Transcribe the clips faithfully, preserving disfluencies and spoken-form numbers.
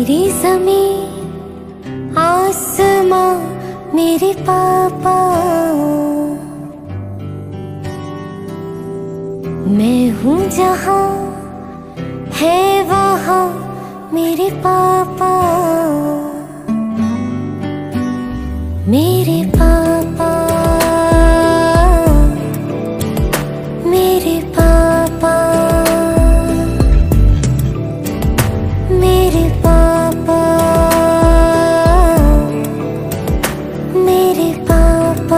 मेरी ज़मीं आसमां मेरे पापा, मैं हूँ जहाँ है वहाँ मेरे पापा, मेरे पापा, मेरे पापा, मेरे पापा, मेरे पापा।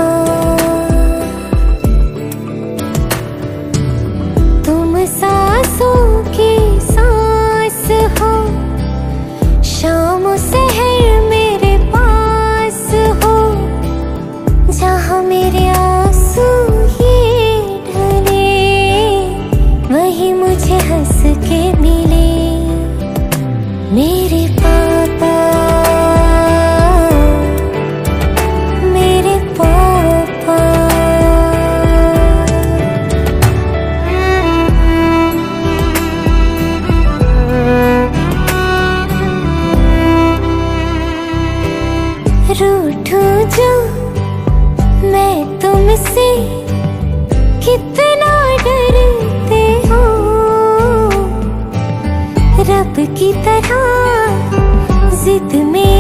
तुम सांसों की सांस हो, शाम सहर मेरे पास हो, जहाँ मेरे आंसू ये ढले, वही मुझे हंस के मिले। मेरे पापा, मेरे पापा। रूठूं जो मैं तुमसे, कितना डरते हो, रब की तरह जिद में